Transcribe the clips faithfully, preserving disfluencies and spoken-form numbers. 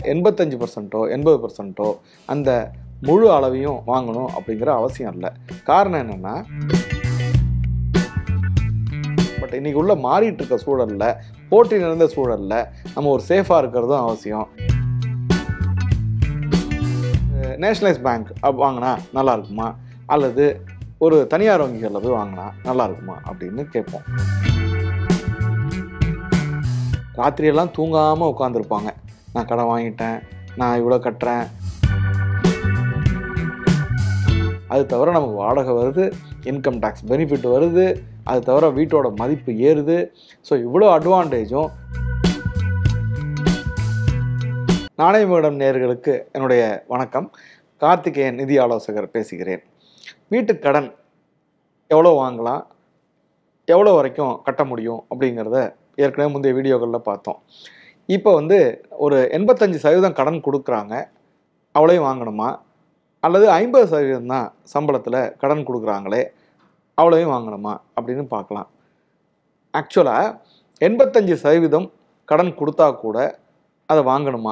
எண்பத்தஞ்சு பர்சன்ட்டோ எண்பது பர்சன்ட்டோ அந்த முழு அளவையும் வாங்கணும் அப்படிங்கிற அவசியம் இல்லை. காரணம் என்னென்னா, பட் இன்றைக்கி உள்ள மாறிட்டு இருக்க சூழலில், போட்டி நிறைந்த சூழலில் நம்ம ஒரு சேஃபாக இருக்கிறதும் அவசியம். நேஷ்னலைஸ் பேங்க் அப் வாங்கினா நல்லா இருக்குமா, அல்லது ஒரு தனியார் வங்கிகளில் போய் வாங்கினா நல்லா இருக்குமா அப்படின்னு கேட்போம். ராத்திரியெல்லாம் தூங்காமல் உட்காந்துருப்பாங்க. நான் கடன் வாங்கிட்டேன், நான் இவ்வளோ கட்டுறேன். அது தவிர நமக்கு வாடகை வருது, இன்கம் டேக்ஸ் பெனிஃபிட் வருது, அது தவிர வீட்டோட மதிப்பு ஏறுது. ஸோ இவ்வளோ அட்வான்டேஜும். நாணயமேடம் நேயர்களுக்கு என்னுடைய வணக்கம். கார்த்திகேயன் நிதி ஆலோசகர் பேசுகிறேன். வீட்டுக் கடன் எவ்வளோ வாங்கலாம், எவ்வளோ வரைக்கும் கட்ட முடியும் அப்படிங்கிறத ஏற்கனவே முந்தைய வீடியோக்களில் பார்த்தோம். இப்போ வந்து ஒரு எண்பத்தஞ்சு சதவீதம் கடன் கொடுக்குறாங்க, அவ்வளோயும் வாங்கணுமா, அல்லது ஐம்பது சதவீதம் தான் சம்பளத்தில் கடன் கொடுக்குறாங்களே அவ்வளோயும் வாங்கணுமா அப்படின்னு பார்க்கலாம். ஆக்சுவலாக எண்பத்தஞ்சு சதவீதம் கடன் கொடுத்தா கூட அதை வாங்கணுமா?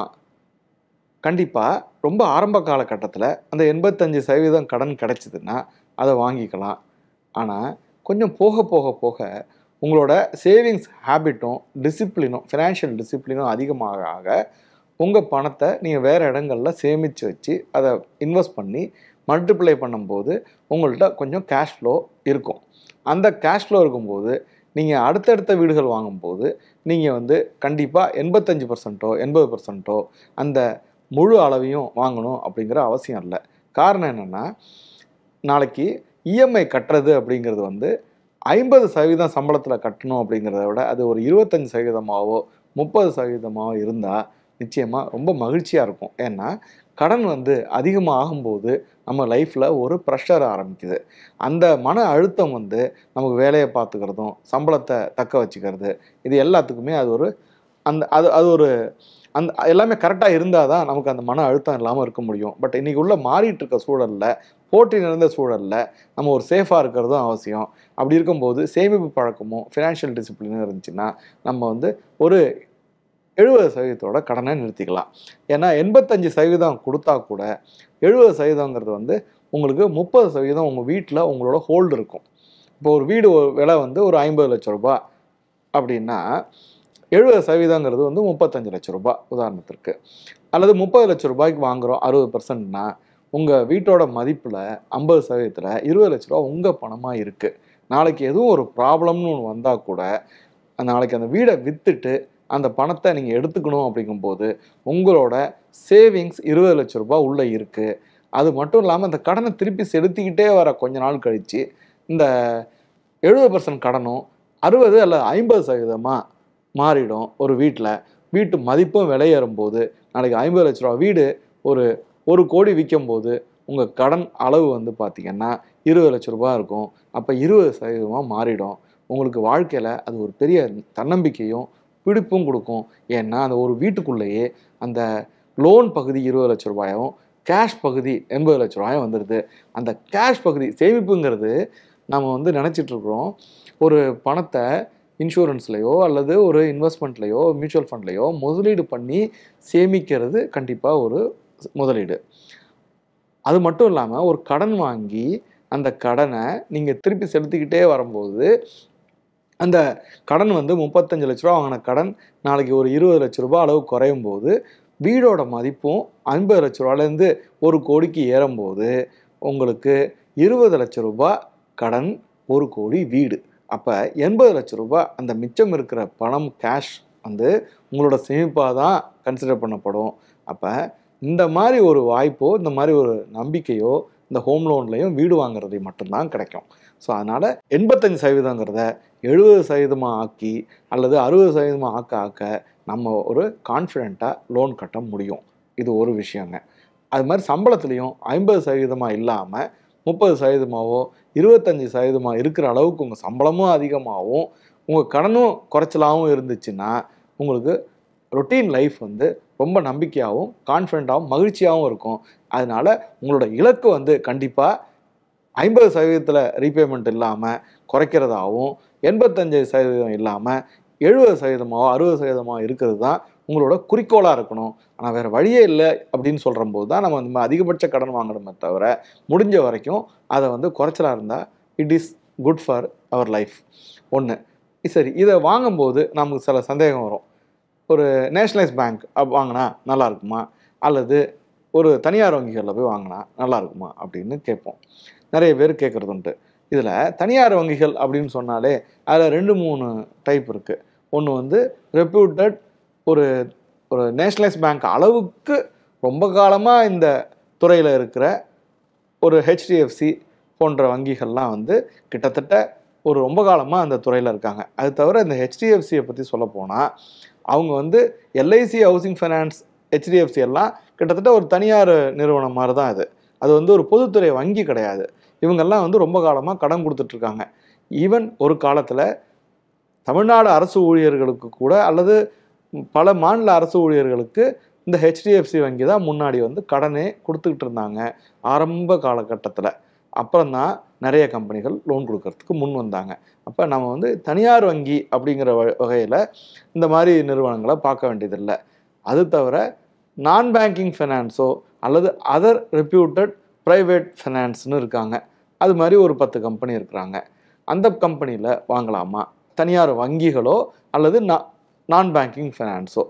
கண்டிப்பாக ரொம்ப ஆரம்ப காலகட்டத்தில் அந்த எண்பத்தஞ்சு சதவீதம் கடன் கிடச்சிதுன்னா அதை வாங்கிக்கலாம். ஆனால் கொஞ்சம் போக போக போக உங்களோட சேவிங்ஸ் ஹேபிட்டும் டிசிப்ளினும் ஃபினான்ஷியல் டிசிப்ளினும் அதிகமாக ஆக உங்கள் பணத்தை நீங்கள் வேறு இடங்களில் சேமித்து வச்சு அதை இன்வெஸ்ட் பண்ணி மல்டிப்ளை பண்ணும்போது உங்கள்கிட்ட கொஞ்சம் கேஷ் ஃப்ளோ இருக்கும். அந்த கேஷ் ஃப்ளோ இருக்கும்போது நீங்கள் அடுத்தடுத்த வீடுகள் வாங்கும்போது நீங்கள் வந்து கண்டிப்பாக எண்பத்தஞ்சு பர்சன்ட்டோ எண்பது பர்சன்ட்டோ அந்த முழு அளவையும் வாங்கணும் அப்படிங்கிற அவசியம் இல்லை. காரணம் என்னென்னா, நாளைக்கு இஎம்ஐ கட்டுறது அப்படிங்கிறது வந்து ஐம்பது சதவீதம் சம்பளத்தில் கட்டணும் அப்படிங்கிறத விட அது ஒரு இருபத்தஞ்சி சதவீதமாகவோ முப்பது சதவீதமாகவோ இருந்தால் நிச்சயமாக ரொம்ப மகிழ்ச்சியாக இருக்கும். ஏன்னா கடன் வந்து அதிகமாக ஆகும்போது நம்ம லைஃப்பில் ஒரு ப்ரெஷர் ஆரம்பிக்குது. அந்த மன அழுத்தம் வந்து நமக்கு வேலையை பார்த்துக்கிறதும் சம்பளத்தை தக்க வச்சுக்கிறது, இது எல்லாத்துக்குமே அது ஒரு அந்த அது அது ஒரு அந்த எல்லாமே கரெக்டாக இருந்தால் தான் நமக்கு அந்த மன அழுத்தம் இல்லாமல் இருக்க முடியும். பட் இன்றைக்கி உள்ள மாறிட்டு இருக்க சூழலில், போட்டி நிறைந்த சூழலில் நம்ம ஒரு சேஃபாக இருக்கிறதும் அவசியம். அப்படி இருக்கும்போது சேமிப்பு பழக்கமும் ஃபினான்ஷியல் டிசிப்ளினும் இருந்துச்சுன்னா நம்ம வந்து ஒரு எழுபது சதவீதத்தோட கடனை நிறுத்திக்கலாம். ஏன்னா எண்பத்தஞ்சு சதவீதம் கொடுத்தா கூட எழுபது சதவீதங்கிறது வந்து உங்களுக்கு முப்பது சதவீதம் உங்கள் வீட்டில் உங்களோட ஹோல்டு இருக்கும். இப்போ ஒரு வீடு விலை வந்து ஒரு ஐம்பது லட்சம் ரூபாய் அப்படின்னா எழுபது சதவீதங்கிறது வந்து முப்பத்தஞ்சு லட்சம் ரூபாய் உதாரணத்திற்கு. அல்லது முப்பது லட்சம் ரூபாய்க்கு வாங்குகிறோம் அறுபது பர்சன்ட்னா உங்கள் வீட்டோட மதிப்பில் ஐம்பது சதவீதத்தில் இருபது லட்ச ரூபா உங்கள் பணமாக இருக்குது. நாளைக்கு எதுவும் ஒரு ப்ராப்ளம்னு ஒன்று வந்தால் கூட நாளைக்கு அந்த வீடை விற்றுட்டு அந்த பணத்தை நீங்கள் எடுத்துக்கணும் அப்படிங்கும்போது உங்களோட சேவிங்ஸ் இருபது லட்ச ரூபாய் உள்ளே இருக்குது. அது மட்டும் இல்லாமல் அந்த கடனை திருப்பி செலுத்திக்கிட்டே வர கொஞ்ச நாள் கழித்து இந்த எழுபது பர்சன்ட் கடனும் அறுபது அல்லது ஐம்பது சதவீதமாக மாறிடும். ஒரு வீட்டில் வீட்டு மதிப்பும் விலையேறும்போது நாளைக்கு ஐம்பது லட்ச ரூபா வீடு ஒரு ஒரு கோடி விற்கும்போது உங்கள் கடன் அளவு வந்து பார்த்திங்கன்னா இருபது லட்ச ரூபா இருக்கும். அப்போ இருபது சதவீதமாக மாறிடும். உங்களுக்கு வாழ்க்கையில் அது ஒரு பெரிய தன்னம்பிக்கையும் பிடிப்பும் கொடுக்கும். ஏன்னா அந்த ஒரு வீட்டுக்குள்ளேயே அந்த லோன் பகுதி இருபது லட்ச ரூபாயும் கேஷ் பகுதி எண்பது லட்ச ரூபாயும் வந்துடுது. அந்த கேஷ் பகுதி சேமிப்புங்கிறது நம்ம வந்து நினச்சிட்ருக்குறோம் ஒரு பணத்தை இன்சூரன்ஸ்லையோ அல்லது ஒரு இன்வெஸ்ட்மெண்ட்லையோ மியூச்சுவல் ஃபண்ட்லையோ முதலீடு பண்ணி சேமிக்கிறது கண்டிப்பாக ஒரு முதலீடு. அது மட்டும் இல்லாமல் ஒரு கடன் வாங்கி அந்த கடனை நீங்கள் திருப்பி செலுத்திக்கிட்டே வரும்போது அந்த கடன் வந்து முப்பத்தஞ்சு லட்ச ரூபா வாங்கின கடன் நாளைக்கு ஒரு இருபது லட்ச ரூபா அளவு குறையும் போது வீடோட மதிப்பும் ஐம்பது லட்ச ரூபாலேருந்து ஒரு கோடிக்கு ஏறும்போது உங்களுக்கு இருபது லட்ச ரூபா கடன், ஒரு கோடி வீடு. அப்போ எண்பது லட்ச ரூபா அந்த மிச்சம் இருக்கிற பணம் கேஷ் வந்து உங்களோட சேமிப்பாக தான் கன்சிடர் பண்ணப்படும். அப்போ இந்த மாதிரி ஒரு வாய்ப்போ இந்த மாதிரி ஒரு நம்பிக்கையோ இந்த ஹோம் லோன்லையும் வீடு வாங்குறது மட்டும்தான் கிடைக்கும். ஸோ அதனால் எண்பத்தஞ்சு சதவீதங்கிறத எழுபது சதவீதமாக ஆக்கி அல்லது அறுபது சதவீதமாக ஆக்க ஆக்க நம்ம ஒரு கான்ஃபிடெண்ட்டாக லோன் கட்ட முடியும். இது ஒரு விஷயங்க. அது மாதிரி சம்பளத்துலேயும் ஐம்பது சதவீதமாக இல்லாமல் முப்பது சதவீதமாகவோ இருபத்தஞ்சி சதவீதமாக இருக்கிற அளவுக்கு உங்கள் சம்பளமும் அதிகமாகவும் உங்கள் கடனும் குறைச்சலாகவும் இருந்துச்சுன்னா உங்களுக்கு ரொட்டீன் லைஃப் வந்து ரொம்ப நம்பிக்கையாகவும் கான்ஃபிடெண்ட்டாகவும் மகிழ்ச்சியாகவும் இருக்கும். அதனால் உங்களோட இலக்கு வந்து கண்டிப்பாக ஐம்பது சதவீதத்தில் ரீபேமெண்ட் இல்லாமல் குறைக்கிறதாகவும் எண்பத்தஞ்சு சதவீதம் இல்லாமல் எழுபது சதவீதமாக அறுபது சதவீதமாக இருக்கிறது தான் உங்களோட குறிக்கோளாக இருக்கணும். ஆனால் வேறு வழியே இல்லை அப்படின்னு சொல்கிற போது தான் நம்ம இந்த அதிகபட்ச கடன் வாங்கணுமே தவிர முடிஞ்ச வரைக்கும் அதை வந்து குறைச்சலாக இருந்தால் it is good for our life. ஒன்று. சரி, இதை வாங்கும்போது நமக்கு சில சந்தேகம் வரும். ஒரு நேஷ்னலைஸ் பேங்க் அப் வாங்கினா நல்லா இருக்குமா, அல்லது ஒரு தனியார் வங்கிகளில் போய் வாங்கினா நல்லா இருக்குமா அப்படின்னு கேட்போம். நிறைய பேர் கேட்குறது உண்டு. இதில் தனியார் வங்கிகள் அப்படின்னு சொன்னாலே அதில் ரெண்டு மூணு டைப் இருக்குது. ஒன்று வந்து ரெப்யூட்டட் ஒரு ஒரு நேஷ்னலைஸ் பேங்க் அளவுக்கு ரொம்ப காலமாக இந்த துறையில் இருக்கிற ஒரு ஹெச்டிஎஃப்சி போன்ற வங்கிகள்லாம் வந்து கிட்டத்தட்ட ஒரு ரொம்ப காலமாக அந்த துறையில் இருக்காங்க. அது தவிர இந்த ஹெச்டிஎஃப்சியை பற்றி சொல்ல போனால் அவங்க வந்து எல்ஐசி ஹவுசிங் ஃபைனான்ஸ் ஹெச்டிஎஃப்சி எல்லாம் கிட்டத்தட்ட ஒரு தனியார் நிறுவனம் மாதிரி தான் அது. அது வந்து ஒரு பொதுத்துறை வங்கி கிடையாது. இவங்கெல்லாம் வந்து ரொம்ப காலமாக கடன் கொடுத்துட்ருக்காங்க. ஈவன் ஒரு காலத்தில் தமிழ்நாடு அரசு ஊழியர்களுக்கு கூட அல்லது பல மாநில அரசு ஊழியர்களுக்கு இந்த ஹெச்டிஎஃப்சி வங்கி தான் முன்னாடி வந்து கடனே கொடுத்துக்கிட்டு இருந்தாங்க ஆரம்ப காலகட்டத்தில். அப்புறம் தான் நிறைய கம்பெனிகள் லோன் கொடுக்கறதுக்கு முன் வந்தாங்க. அப்போ நம்ம வந்து தனியார் வங்கி அப்படிங்கிற வ வகையில் இந்த மாதிரி நிறுவனங்களை பார்க்க வேண்டியதில்லை. அது தவிர நான் பேங்கிங் ஃபைனான்ஸோ அல்லது அதர் ரெப்யூட்டட் ப்ரைவேட் ஃபைனான்ஸ்னு இருக்காங்க. அது மாதிரி ஒரு பத்து கம்பெனி இருக்கிறாங்க. அந்த கம்பெனியில் வாங்கலாமா, தனியார் வங்கிகளோ அல்லது நா நான் பேங்கிங் ஃபைனான்ஸோ?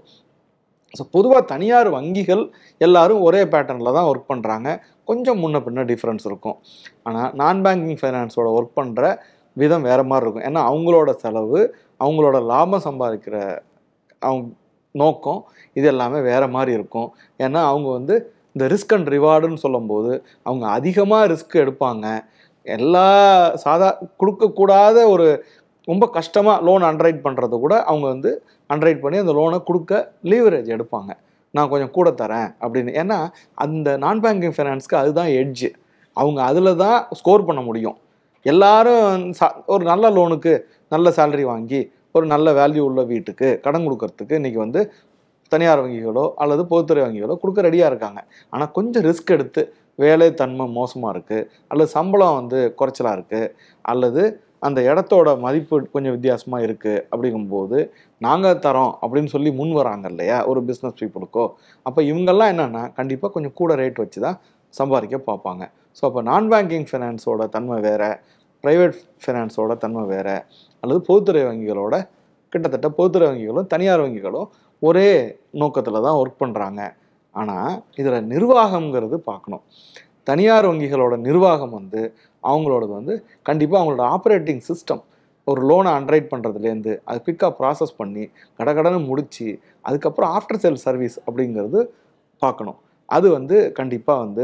ஸோ பொதுவாக தனியார் வங்கிகள் எல்லாரும் ஒரே பேட்டர்னில் தான் ஒர்க் பண்ணுறாங்க. கொஞ்சம் முன்ன பின்ன டிஃப்ரென்ஸ் இருக்கும். ஆனால் நான் பேங்கிங் ஃபைனான்ஸோட ஒர்க் பண்ணுற விதம் வேறு மாதிரி இருக்கும். ஏன்னா அவங்களோட செலவு, அவங்களோட லாபம் சம்பாதிக்கிற அவங்க நோக்கம் இது எல்லாமே வேறு மாதிரி இருக்கும். ஏன்னா அவங்க வந்து இந்த ரிஸ்க் அண்ட் ரிவார்டுன்னு சொல்லும்போது அவங்க அதிகமாக ரிஸ்க் எடுப்பாங்க. எல்லா சாதா கொடுக்கக்கூடாத ஒரு ரொம்ப கஷ்டமாக லோன் அண்டர்ரைட் பண்ணுறது கூட அவங்க வந்து அண்டர்ரைட் பண்ணி அந்த லோனை கொடுக்க லீவரேஜ் எடுப்பாங்க. நான் கொஞ்சம் கூட தரேன் அப்படின்னு. ஏன்னா அந்த நான் பேங்கிங் ஃபைனான்ஸ்க்கு அதுதான் எட்ஜு. அவங்க அதில் தான் ஸ்கோர் பண்ண முடியும். எல்லாரும் சா ஒரு நல்ல லோனுக்கு நல்ல சேலரி வாங்கி ஒரு நல்ல வேல்யூ உள்ள வீட்டுக்கு கடன் கொடுக்கறதுக்கு இன்றைக்கி வந்து தனியார் வங்கிகளோ அல்லது பொதுத்துறை வங்கிகளோ கொடுக்க ரெடியாக இருக்காங்க. ஆனால் கொஞ்சம் ரிஸ்க் எடுத்து வேலை தன்மை மோசமாக இருக்குது, அல்லது சம்பளம் வந்து குறைச்சலாக இருக்குது, அல்லது அந்த இடத்தோட மதிப்பு கொஞ்சம் வித்தியாசமாக இருக்குது அப்படிங்கும்போது நாங்கள் தரோம் அப்படின்னு சொல்லி முன் வராங்க இல்லையா ஒரு பிஸ்னஸ் பீப்புளுக்கோ. அப்போ இவங்கெல்லாம் என்னென்னா கண்டிப்பாக கொஞ்சம் கூட ரேட் வச்சு தான் சம்பாதிக்க பார்ப்பாங்க. ஸோ அப்போ நான் பேங்கிங் ஃபைனான்ஸோட தன்மை வேறு, ப்ரைவேட் ஃபைனான்ஸோட தன்மை வேறு, அல்லது பொதுத்துறை வங்கிகளோட கிட்டத்தட்ட பொதுத்துறை வங்கிகளும் தனியார் வங்கிகளும் ஒரே நோக்கத்தில் தான் ஒர்க் பண்ணுறாங்க. ஆனால் இதில் நிர்வாகம்ங்கிறது பார்க்கணும். தனியார் வங்கிகளோட நிர்வாகம் வந்து அவங்களோடது வந்து கண்டிப்பாக அவங்களோட ஆப்ரேட்டிங் சிஸ்டம், ஒரு லோனை அண்டர்ரைட் பண்ணுறதுலேருந்து அது குயிக்காக ப்ராசஸ் பண்ணி கடகடன்னு முடித்து அதுக்கப்புறம் ஆஃப்டர் சேல் சர்வீஸ் அப்படிங்கிறது பார்க்கணும். அது வந்து கண்டிப்பாக வந்து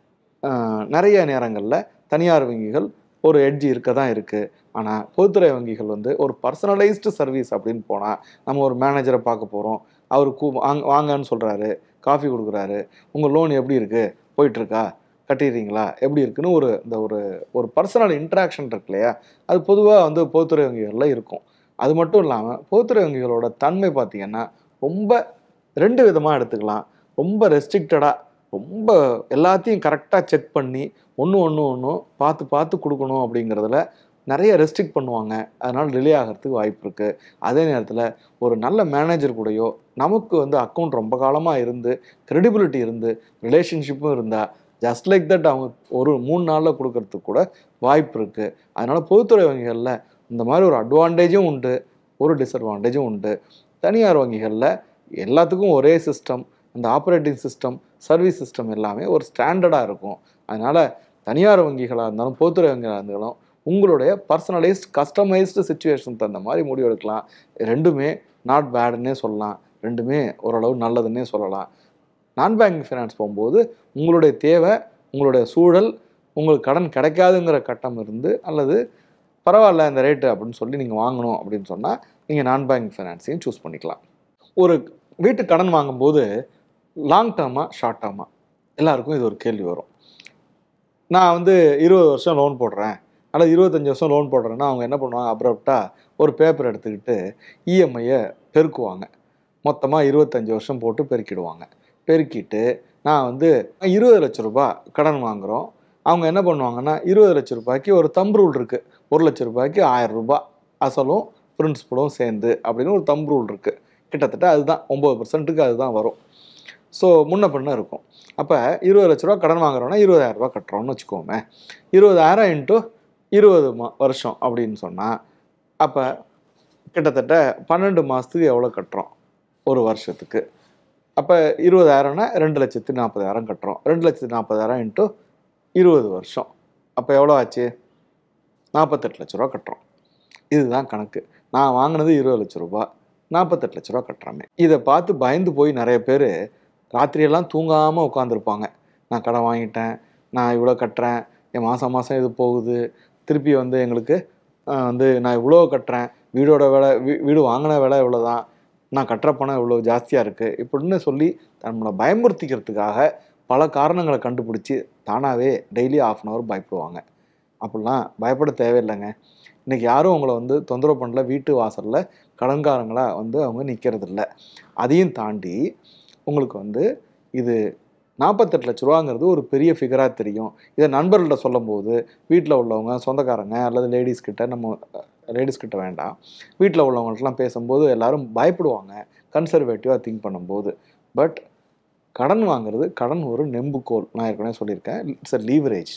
நிறைய நேரங்களில் தனியார் வங்கிகள் ஒரு எட்ஜ் இருக்க தான் இருக்குது. ஆனால் பொதுத்துறை வங்கிகள் வந்து ஒரு பர்சனலைஸ்டு சர்வீஸ் அப்படின்னு போனால் நம்ம ஒரு மேனேஜரை பார்க்க போகிறோம், அவர் கூ வாங்க வாங்கன்னு சொல்கிறாரு, காஃபி கொடுக்குறாரு, உங்கள் லோன் எப்படி இருக்குது, போயிட்டுருக்கா, கட்டிடுறீங்களா, எப்படி இருக்குன்னு ஒரு இந்த ஒரு ஒரு பர்சனல் இன்ட்ராக்ஷன் இருக்கு இல்லையா, அது பொதுவாக வந்து பொதுத்துறை வங்கிகளில் இருக்கும். அது மட்டும் இல்லாமல் பொதுத்துறை வங்கிகளோட தன்மை பார்த்திங்கன்னா ரொம்ப ரெண்டு விதமாக எடுத்துக்கலாம். ரொம்ப ரெஸ்ட்ரிக்டடாக ரொம்ப எல்லாத்தையும் கரெக்டாக செக் பண்ணி ஒன்று ஒன்று ஒன்றும் பார்த்து பார்த்து கொடுக்கணும் அப்படிங்கிறதுல நிறைய ரெஸ்ட்ரிக்ட் பண்ணுவாங்க. அதனால் டிலே ஆகிறதுக்கு வாய்ப்பு இருக்குது. அதே நேரத்தில் ஒரு நல்ல மேனேஜர் கூடயோ நமக்கு வந்து அக்கௌண்ட் ரொம்ப காலமாக இருந்து கிரெடிபிலிட்டி இருந்து ரிலேஷன்ஷிப்பும் இருந்தால் ஜஸ்ட் லைக் தட் அவங்க ஒரு மூணு நாளில் கொடுக்கறதுக்கு கூட வாய்ப்பு இருக்குது. அதனால் பொதுத்துறை வங்கிகளில் இந்த மாதிரி ஒரு அட்வான்டேஜும் உண்டு, ஒரு டிஸ்அட்வான்டேஜும் உண்டு. தனியார் வங்கிகளில் எல்லாத்துக்கும் ஒரே சிஸ்டம், அந்த ஆப்ரேட்டிங் சிஸ்டம், சர்வீஸ் சிஸ்டம் எல்லாமே ஒரு ஸ்டாண்டர்டாக இருக்கும். அதனால் தனியார் வங்கிகளாக இருந்தாலும் பொதுத்துறை வங்கிகளாக இருந்தாலும் உங்களுடைய பர்சனலைஸ்ட் கஸ்டமைஸ்டு சிச்சுவேஷன் தகுந்த மாதிரி முடிவு எடுக்கலாம். ரெண்டுமே நாட் பேடுன்னே சொல்லலாம், ரெண்டுமே ஓரளவு நல்லதுன்னே சொல்லலாம். நான் பேங்கிங் ஃபைனான்ஸ் போகும்போது உங்களுடைய தேவை, உங்களுடைய சூழல், உங்களுக்கு கடன் கிடைக்காதுங்கிற கட்டம் இருந்து அல்லது பரவாயில்ல இந்த ரேட்டு அப்படின்னு சொல்லி நீங்கள் வாங்கணும் அப்படின்னு சொன்னால் நீங்கள் நான் பேங்கிங் ஃபைனான்ஸையும் சூஸ் பண்ணிக்கலாம். ஒரு வீட்டு கடன் வாங்கும்போது லாங் டேர்மாக ஷார்ட் டேர்மாக எல்லாருக்கும் இது ஒரு கேள்வி வரும். நான் வந்து இருபது வருஷம் லோன் போடுறேன் அல்லது இருபத்தஞ்சி வருஷம் லோன் போடுறேன்னா அவங்க என்ன பண்ணுவாங்க, அப்ரப்டாக ஒரு பேப்பர் எடுத்துக்கிட்டு இஎம்ஐயை பெருக்குவாங்க. மொத்தமாக இருபத்தஞ்சி வருஷம் போட்டு பெருக்கிடுவாங்க. பெருக்கிட்டு நான் வந்து இருபது லட்ச ரூபாய் கடன் வாங்குகிறோம். அவங்க என்ன பண்ணுவாங்கன்னா இருபது லட்ச ரூபாய்க்கு ஒரு தம்பு ரூல் இருக்குது, ஒரு லட்ச ரூபாய்க்கு ஆயிரம் ரூபாய் அசலும் பிரின்சிபலும் சேர்ந்து அப்படின்னு ஒரு தம் ரூல் இருக்குது. கிட்டத்தட்ட அதுதான் ஒம்பது பர்சன்ட்டுக்கு அதுதான் வரும். ஸோ முன்ன பின்ன இருக்கும். அப்போ இருபது லட்ச ரூபா கடன் வாங்குறோன்னா இருபதாயிரம் ரூபா கட்டுறோம்னு வச்சுக்கோமே. இருபதாயிரம் இன்ட்டு இருபது மா வருஷம் அப்படின்னு சொன்னால் அப்போ கிட்டத்தட்ட பன்னெண்டு மாதத்துக்கு எவ்வளோ கட்டுறோம் ஒரு வருஷத்துக்கு? அப்போ இருபதாயிரம்னா ரெண்டு லட்சத்து நாற்பதாயிரம் கட்டுறோம். ரெண்டு லட்சத்து நாற்பதாயிரம் இன்ட்டு இருபது வருஷம் அப்போ எவ்வளோ ஆச்சு? நாற்பத்தெட்டு லட்ச ரூபா கட்டுறோம். இதுதான் கணக்கு. நான் வாங்கினது இருபது லட்ச ரூபா, நாற்பத்தெட்டு லட்ச ரூபா கட்டுறாமே. இதை பார்த்து பயந்து போய் நிறைய பேர் ராத்திரியெல்லாம் தூங்காமல் உட்காந்துருப்பாங்க. நான் கடன் வாங்கிட்டேன், நான் இவ்வளோ கட்டுறேன், என் மாதம் மாதம் இது போகுது, திருப்பி வந்து எங்களுக்கு வந்து நான் இவ்வளோ கட்டுறேன், வீடோட விலை வீ வீடு வாங்கின விலை இவ்வளோ தான், நான் கட்டுற பணம் இவ்வளோ ஜாஸ்தியாக இருக்குது இப்படின்னு சொல்லி நம்மளை பயமுறுத்திக்கிறதுக்காக பல காரணங்களை கண்டுபிடிச்சி தானாகவே டெய்லி ஆஃப் அன் ஹவர் பயப்படுவாங்க. அப்படிலாம் பயப்பட தேவையில்லைங்க. இன்றைக்கி யாரும் அவங்கள வந்து தொந்தரவு பண்ணல. வீட்டு வாசலில் கடன்காரங்களாக வந்து அவங்க நிற்கிறதில்ல. அதையும் தாண்டி உங்களுக்கு வந்து இது நாற்பத்தெட்டு லட்ச ரூபாங்கிறது ஒரு பெரிய ஃபிகராக தெரியும். இதை நண்பர்கள்ட்ட சொல்லும் போது வீட்டில் உள்ளவங்க, சொந்தக்காரங்க அல்லது லேடிஸ்கிட்ட, நம்ம லேடிஸ்கிட்ட வேண்டாம், வீட்டில் உள்ளவங்கள்ட்டலாம் பேசும்போது எல்லோரும் பயப்படுவாங்க கன்சர்வேட்டிவாக திங்க் பண்ணும்போது. பட் கடன் வாங்குறது கடன் ஒரு நெம்புகோல். நான் ஏற்கனவே சொல்லியிருக்கேன், இட்ஸ் அ லீவரேஜ்.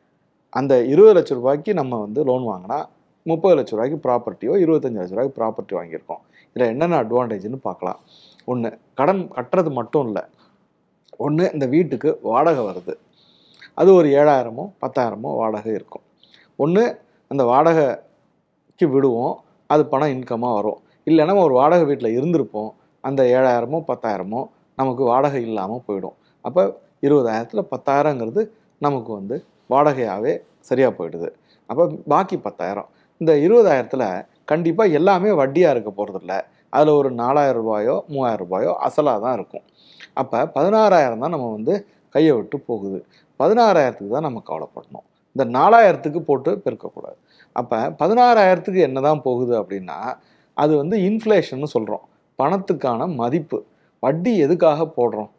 அந்த இருபது லட்ச ரூபாய்க்கு நம்ம வந்து லோன் வாங்கினா முப்பது லட்ச ரூபாய்க்கு ப்ராப்பர்ட்டியோ இருபத்தஞ்சி லட்ச ரூபாய்க்கு ப்ராப்பர்ட்டி வாங்கியிருக்கோம். இதில் என்னென்ன அட்வான்டேஜ்னு பார்க்கலாம். ஒன்று, கடன் கட்டுறது மட்டும் இல்லை, ஒன்று இந்த வீட்டுக்கு வாடகை வருது, அது ஒரு ஏழாயிரமோ பத்தாயிரமோ வாடகை இருக்கும். ஒன்று அந்த வாடகைக்கு விடுவோம், அது பணம் இன்கமாக வரும். இல்லைன்னா ஒரு வாடகை வீட்டில் இருந்திருப்போம், அந்த ஏழாயிரமோ பத்தாயிரமோ நமக்கு வாடகை இல்லாமல் போயிடும். அப்போ இருபதாயிரத்தில் பத்தாயிரங்கிறது நமக்கு வந்து வாடகையாகவே சரியாக போயிடுது. அப்போ பாக்கி பத்தாயிரம், இந்த இருபதாயிரத்தில் கண்டிப்பாக எல்லாமே வட்டியாக இருக்க போகிறதில்ல. அதில் ஒரு நாலாயிரம் ரூபாயோ மூவாயிரம் ரூபாயோ அசலாக தான் இருக்கும். அப்போ பதினாறாயிரம் தான் நம்ம வந்து கையை விட்டு போகுது. பதினாறாயிரத்துக்கு தான் நம்ம கவலைப்படணும். இந்த நாலாயிரத்துக்கு போட்டு பெருக்கக்கூடாது. அப்போ பதினாறாயிரத்துக்கு என்ன தான் போகுது அப்படின்னா அது வந்து இன்ஃப்ளேஷன்னு சொல்கிறோம். பணத்துக்கான மதிப்பு. வட்டி எதுக்காக போடுறோம்?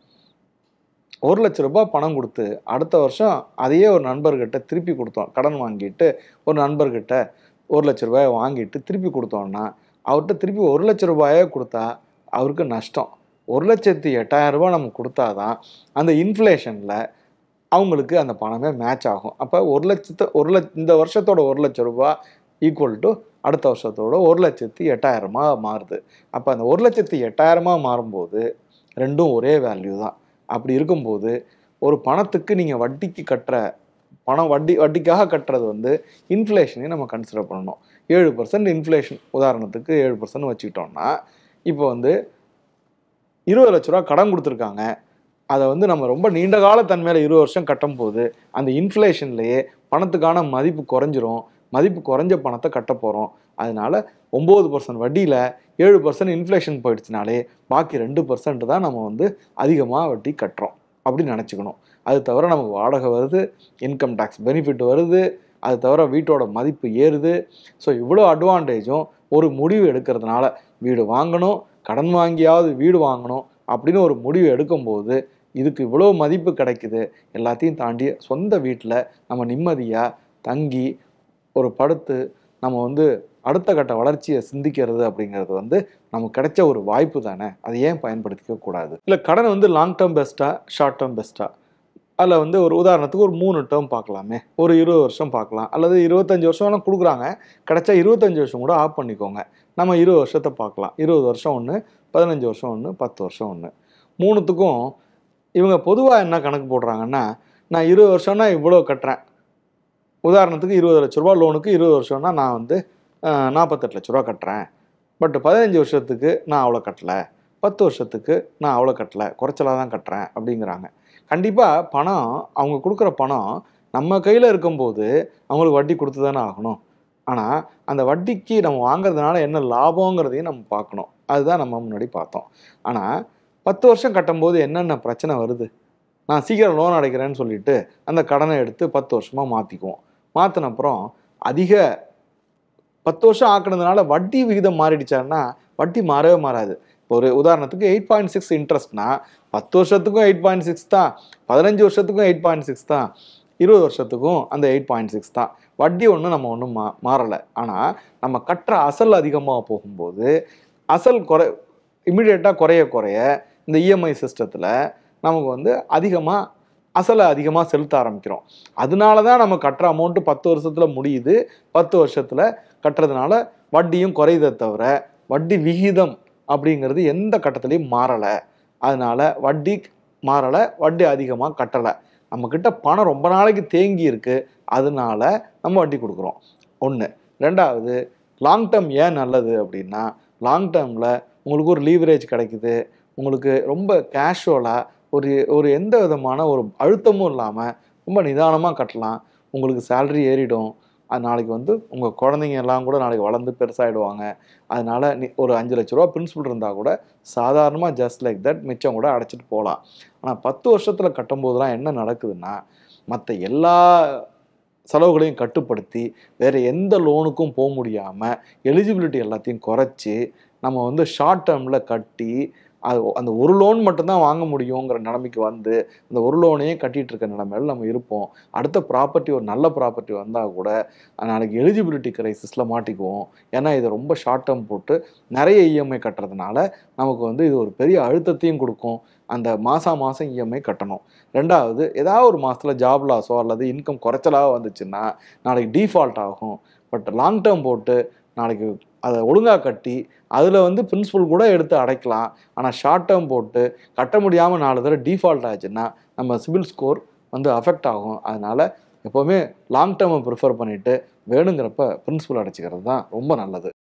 ஒரு லட்ச ரூபாய் பணம் கொடுத்து அடுத்த வருஷம் அதையே ஒரு நண்பர்கிட்ட திருப்பி கொடுத்தோம். கடன் வாங்கிட்டு ஒரு நண்பர்கிட்ட ஒரு லட்ச ரூபாயை வாங்கிட்டு திருப்பி கொடுத்தோம்னா அவர்கிட்ட திருப்பி ஒரு லட்ச ரூபாயே கொடுத்தா அவருக்கு நஷ்டம். ஒரு லட்சத்தி எட்டாயிரம் ரூபாய் நம்ம கொடுத்தா தான் அந்த இன்ஃப்ளேஷனில் அவங்களுக்கு அந்த பணமே மேட்ச் ஆகும். அப்போ ஒரு லட்சத்து ஒரு லட்ச இந்த வருஷத்தோட ஒரு லட்ச ரூபாய் ஈக்குவல் டு அடுத்த வருஷத்தோட ஒரு லட்சத்தி எட்டாயிரமா மாறுது. அப்போ அந்த ஒரு லட்சத்தி எட்டாயிரமா மாறும்போது ரெண்டும் ஒரே வேல்யூ தான். அப்படி இருக்கும்போது ஒரு பணத்துக்கு நீங்கள் வட்டிக்கு கட்டுற பணம் வட்டி வட்டிக்காக கட்டுறது வந்து இன்ஃப்ளேஷனையும் நம்ம கன்சிடர் பண்ணணும். ஏழு பர்சன்ட் இன்ஃப்ளேஷன் உதாரணத்துக்கு ஏழு பர்சன்ட் வச்சுக்கிட்டோம்னா இப்போ வந்து இருபது லட்ச ரூபா கடன் கொடுத்துருக்காங்க. அதை வந்து நம்ம ரொம்ப நீண்ட கால தன்மையில் இருபது வருஷம் கட்டும் போது அந்த இன்ஃப்ளேஷன்லேயே பணத்துக்கான மதிப்பு குறைஞ்சிரும். மதிப்பு குறைஞ்ச பணத்தை கட்ட போகிறோம். அதனால ஒம்பது பர்சன்ட் வட்டியில் ஏழு பர்சன்ட் இன்ஃப்ளேஷன் போயிடுச்சுனாலே பாக்கி ரெண்டு பர்சன்ட் தான் நம்ம வந்து அதிகமாக வட்டி கட்டுறோம் அப்படின்னு நினச்சிக்கணும். அது தவிர நமக்கு வாடகை வருது, இன்கம் டேக்ஸ் பெனிஃபிட் வருது, அது தவிர வீட்டோட மதிப்பு ஏறுது. ஸோ இவ்வளோ அட்வான்டேஜும் ஒரு முடிவு எடுக்கிறதுனால வீடு வாங்கணும், கடன் வாங்கியாவது வீடு வாங்கணும் அப்படின்னு ஒரு முடிவு எடுக்கும்போது இதுக்கு இவ்வளோ மதிப்பு கிடைக்குது. எல்லாத்தையும் தாண்டி சொந்த வீட்டில் நம்ம நிம்மதியாக தங்கி ஒரு படுத்து நம்ம வந்து அடுத்த கட்ட வளர்ச்சியை சிந்திக்கிறது அப்படிங்கிறது வந்து நமக்கு கிடைச்ச ஒரு வாய்ப்பு தானே. அதை ஏன் பயன்படுத்திக்க கூடாது? இல்லை கடனை வந்து லாங் டேர்ம் பெஸ்ட்டா ஷார்ட் டேர்ம் பெஸ்ட்டா? அதில் வந்து ஒரு உதாரணத்துக்கு ஒரு மூணு டேர்ம் பார்க்கலாமே. ஒரு இருபது வருஷம் பார்க்கலாம், அல்லது இருபத்தஞ்சி வருஷம்லாம் கொடுக்குறாங்க. கிடைச்சா இருபத்தஞ்சி வருஷம் கூட ஆஃப் பண்ணிக்கோங்க. நம்ம இருபது வருஷத்தை பார்க்கலாம். இருபது வருஷம் ஒன்று, பதினஞ்சு வருஷம் ஒன்று, பத்து வருஷம் ஒன்று. மூணுத்துக்கும் இவங்க பொதுவாக என்ன கணக்கு போடுறாங்கன்னா, நான் இருபது வருஷம்னா இவ்வளோ கட்டுறேன். உதாரணத்துக்கு இருபது லட்ச ரூபா லோனுக்கு இருபது வருஷம்னா நான் வந்து நாற்பத்தெட்டு லட்ச ரூபா கட்டுறேன். பட் பதினஞ்சு வருஷத்துக்கு நான் அவ்வளோ கட்டலை, பத்து வருஷத்துக்கு நான் அவ்வளோ கட்டலை, குறைச்சலாக தான் கட்டுறேன் அப்படிங்கிறாங்க. கண்டிப்பாக பணம் அவங்க கொடுக்குற பணம் நம்ம கையில் இருக்கும்போது அவங்களுக்கு வட்டி கொடுத்து தானே ஆகணும். ஆனால் அந்த வட்டிக்கு நம்ம வாங்குறதுனால என்ன லாபங்கிறதையும் நம்ம பார்க்கணும். அதுதான் நம்ம முன்னாடி பார்த்தோம். ஆனால் பத்து வருஷம் கட்டும்போது என்னென்ன பிரச்சனை வருது? நான் சீக்கிரம் லோன் அடைக்கிறேன்னு சொல்லிட்டு அந்த கடனை எடுத்து பத்து வருஷமாக மாற்றிக்குவோம். மாற்றின அப்புறம் அதிக பத்து வருஷம் ஆக்கினதுனால வட்டி விகிதம் மாறிடுச்சான்னா வட்டி மாறவே மாறாது. இப்போ ஒரு உதாரணத்துக்கு எயிட் பாயிண்ட் சிக்ஸ் இன்ட்ரெஸ்ட்னா பத்து வருஷத்துக்கும் எயிட் பாயிண்ட் சிக்ஸ் தான், பதினஞ்சு வருஷத்துக்கும் எயிட் பாயிண்ட் சிக்ஸ் தான், இருபது வருஷத்துக்கும் அந்த எயிட் பாயிண்ட் சிக்ஸ் தான். வட்டி ஒன்றும் நம்ம ஒன்றும் மா மாறலை. ஆனால் நம்ம கட்டுற அசல் அதிகமாக போகும்போது அசல் குறை இமிடியேட்டாக குறைய குறைய இந்த இஎம்ஐ சிஸ்டத்தில் நமக்கு வந்து அதிகமாக அசலை அதிகமாக செலுத்த ஆரம்பிக்கிறோம். அதனால தான் நம்ம கட்டுற அமௌண்ட்டு பத்து வருஷத்தில் முடியுது. பத்து வருஷத்தில் கட்டுறதுனால வட்டியும் குறையுதே தவிர வட்டி விகிதம் அப்படிங்கிறது எந்த கட்டத்துலையும் மாறலை. அதனால் வட்டி மாறலை, வட்டி அதிகமாக கட்டலை. நம்மக்கிட்ட பணம் ரொம்ப நாளைக்கு தேங்கி இருக்குது, அதனால நம்ம வட்டி கொடுக்குறோம். ஒன்று. ரெண்டாவது, லாங் டேர்ம் ஏன் நல்லது அப்படின்னா, லாங் டேர்மில் உங்களுக்கு ஒரு லீவரேஜ் கிடைக்குது. உங்களுக்கு ரொம்ப கேஷுவலாக ஒரு ஒரு எந்த விதமான ஒரு அழுத்தமும் இல்லாமல் ரொம்ப நிதானமாக கட்டலாம். உங்களுக்கு சேலரி ஏறிடும். அது நாளைக்கு வந்து உங்கள் குழந்தைங்க எல்லாம் கூட நாளைக்கு வளர்ந்து பெருசாகிடுவாங்க. அதனால் நீ ஒரு அஞ்சு லட்ச ரூபா பிரின்சிபல் இருந்தால் கூட சாதாரணமாக ஜஸ்ட் லைக் தட் மிச்சம் கூட அடைச்சிட்டு போகலாம். ஆனால் பத்து வருஷத்தில் கட்டும்போதெல்லாம் என்ன நடக்குதுன்னா, மற்ற எல்லா செலவுகளையும் கட்டுப்படுத்தி வேறு எந்த லோனுக்கும் போக முடியாமல் எலிஜிபிலிட்டி எல்லாத்தையும் குறைச்சி நம்ம வந்து ஷார்ட் டேர்மில் கட்டி அது அந்த ஒரு லோன் மட்டும்தான் வாங்க முடியுங்கிற நிலைமைக்கு வந்து அந்த ஒரு லோனையே கட்டிகிட்டு இருக்க நிலைமையில நம்ம இருப்போம். அடுத்த ப்ராப்பர்ட்டி ஒரு நல்ல ப்ராப்பர்ட்டி வந்தால் கூட நாளைக்கு எலிஜிபிலிட்டி கிரைசிஸில் மாட்டிக்குவோம். ஏன்னா இதை ரொம்ப ஷார்ட் டேர்ம் போட்டு நிறைய இஎம்ஐ கட்டுறதுனால நமக்கு வந்து இது ஒரு பெரிய அழுத்தத்தையும் கொடுக்கும். அந்த மாதம் மாதம் இஎம்ஐ கட்டணும். ரெண்டாவது, ஏதாவது ஒரு மாதத்தில் ஜாப் லாஸோ அல்லது இன்கம் குறைச்சலாக வந்துச்சுன்னா நாளைக்கு டீஃபால்ட் ஆகும். பட் லாங் டேர்ம் போட்டு நாளைக்கு அதை ஒழுங்காக கட்டி அதில் வந்து பிரின்சிபல் கூட எடுத்து அடைக்கலாம். ஆனால் ஷார்ட் டேர்ம் போட்டு கட்ட முடியாமல் நாலு தடவை டீஃபால்ட் ஆச்சுன்னா நம்ம சிபில் ஸ்கோர் வந்து அஃபெக்ட் ஆகும். அதனால் எப்போவுமே லாங் டேர்மை ப்ரிஃபர் பண்ணிவிட்டு வேணுங்கிறப்ப பிரின்சிபல் அடைச்சிக்கிறது தான் ரொம்ப நல்லது.